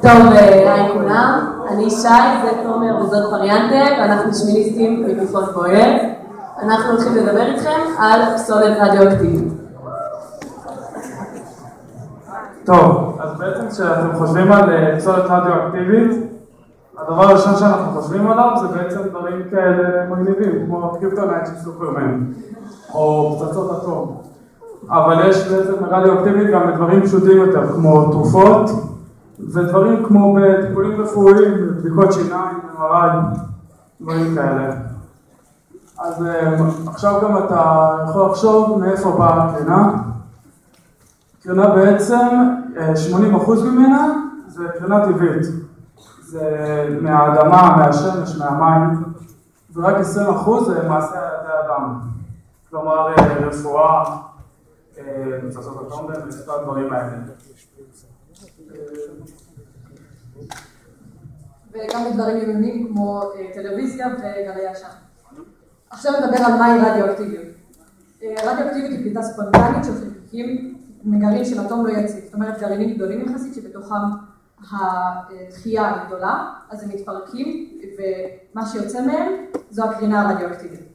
טוב, היי כולם, אני שי, זה תומר וזאת פריאנטה, ואנחנו שמיניסטים מפחות בוער. אנחנו הולכים לדבר איתכם על פסולת רדיואקטיבית. טוב, אז בעצם כשאתם חושבים על פסולת רדיואקטיבית, הדבר הראשון שאנחנו חושבים עליו זה בעצם דברים כאלה מגניבים, כמו קריפטונייט של סופרמן, או פצצות אטום. אבל יש בעצם רדיואקטיבית גם בדברים פשוטים יותר, כמו תרופות, ודברים כמו בטיפולים רפואיים, בדיקות שיניים, MRI, דברים כאלה. אז עכשיו גם אתה יכול לחשוב מאיפה באה הקרינה. קרינה בעצם, 80% ממנה זה קרינה טבעית. זה מהאדמה, מהשמש, מהמים, ורק 20% זה מעשה על ידי אדם. כלומר, רפואה, פצצות אטום וכל הדברים האלה. וגם בדברים יומיומיים כמו טלוויזיה וגלי עשן. עכשיו נדבר על מהי רדיואקטיביות. רדיואקטיביות היא פליטה ספונטנית של חלקיקים מגרעין של אטום לא יציב, זאת אומרת גרעינים גדולים יחסית שבתוכם הדחייה היא גדולה, אז הם מתפרקים ומה שיוצא מהם זו הקרינה הרדיואקטיבית.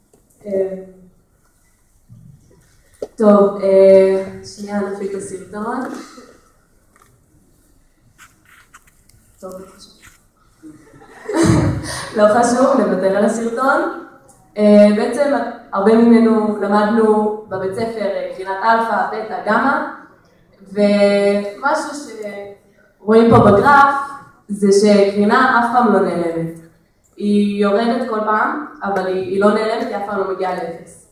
טוב, שנייה נפיק את הסרטון. טוב, לא חשוב, נוותר על הסרטון. בעצם הרבה ממנו למדנו בבית ספר קרינת אלפא, בטא, גמא, ומשהו שרואים פה בגרף זה שקרינה אף פעם לא נעלמת. היא יורדת כל פעם, אבל היא לא נעלמת, היא אף פעם לא מגיעה לאפס.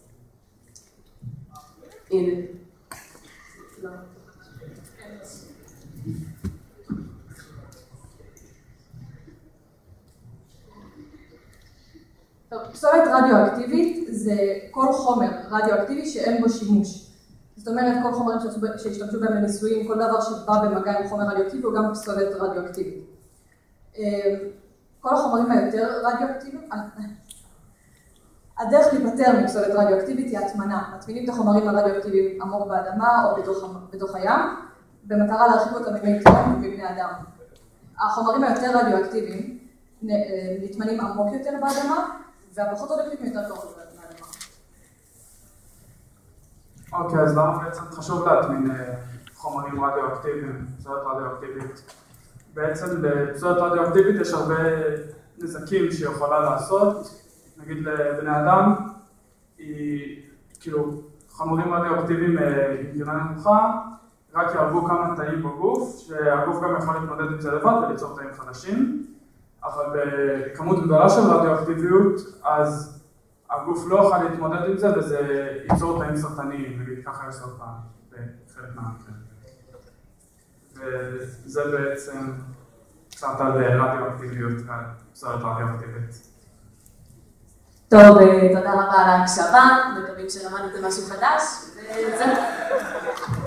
הנה. לא. טוב, פסולת רדיואקטיבית זה כל חומר רדיואקטיבי שאין בו שימוש. זאת אומרת, כל חומרים שהשתמשו בהם לניסויים, כל דבר שבא במגע עם חומר רדיואקטיבי הוא גם פסולת רדיואקטיבית. כל החומרים היותר רדיואקטיביים, הדרך להיפטר מפסולת רדיואקטיבית היא הטמנה. מטמינים את החומרים הרדיואקטיביים עמוק באדמה או בתוך הים, במטרה להרחיק אותם ממי תהום ובבני אדם. החומרים היותר רדיואקטיביים נטמנים עמוק יותר באדמה, והפחות רדיואקטיביים יותר קרוב באדמה. אוקיי, אז למה בעצם חשוב להטמין חומרים רדיואקטיביים, פסולת רדיואקטיבית? בעצם בפסולת רדיואקטיבית יש הרבה נזקים שהיא יכולה לעשות. נגיד לבני אדם, היא כאילו חומרים רדיואקטיביים עם קרינה נמוכה, רק יהרגו כמה תאים בגוף, שהגוף גם יכול להתמודד עם זה לבד וליצור תאים חדשים, אבל בכמות גדולה של רדיואקטיביות, אז הגוף לא יכול להתמודד עם זה וזה ייצור תאים סרטניים, נגיד ככה יש סרטן בחלק מהמקרים. וזה בעצם קצת על רדיואקטיביות, פסולת רדיואקטיבית. טוב, תודה רבה על ההקשבה, מקווים שלמדתם משהו חדש, וזהו.